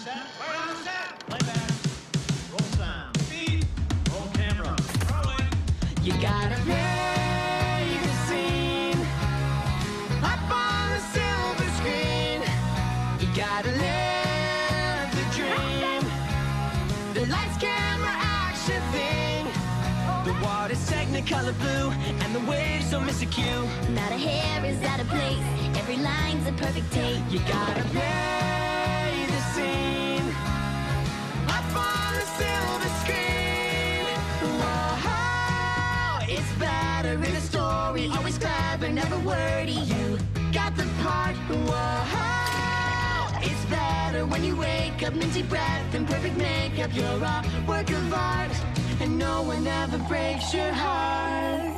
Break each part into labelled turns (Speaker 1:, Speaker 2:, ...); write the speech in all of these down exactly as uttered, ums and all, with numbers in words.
Speaker 1: set. We're on set. Playback. Roll sound. Speed. Roll camera. Rolling.
Speaker 2: You gotta play the scene up on the silver screen. You gotta live the dream. The lights, camera, action thing. The water's Technicolor blue, and the waves don't miss a cue.
Speaker 3: Not a hair is out of place. Every line's a perfect take.
Speaker 2: You gotta play the scene up on the silver screen. Whoa, it's better in a story. Always clever, never wordy. You got the part. Whoa, it's better when you wake up, minty breath and perfect makeup. You're a work of art, and no one ever breaks your heart.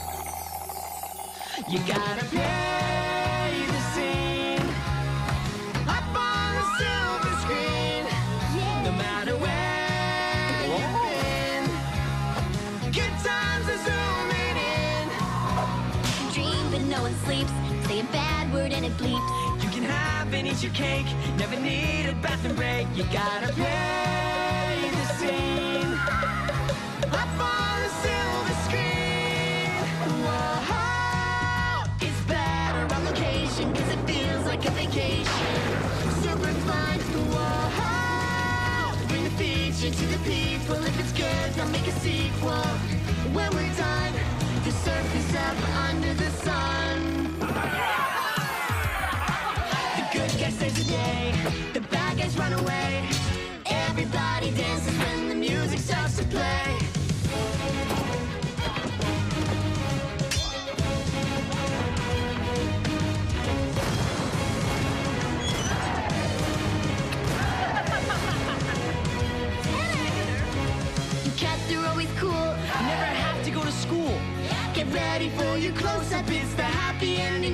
Speaker 2: You gotta play the scene up on the silver screen. No matter where you've been, good times are zooming in.
Speaker 3: Dream but no one sleeps. Say a bad word and it bleeps.
Speaker 2: You can have and eat your cake, never need a bathroom break. You gotta play the scene up on the silver screen. Whoa, it's better on location, cause it feels like a vacation. Super fun, whoa, bring the feature to the people. If it's good, they'll make a sequel. When we're done, the surface up under the sun. The good guys save the day, the bad guys run away. Everybody dances when the music starts to play.
Speaker 3: Cats, they're always cool.
Speaker 2: Never have to go to school.
Speaker 3: Get ready for your close-up. It's the happy ending.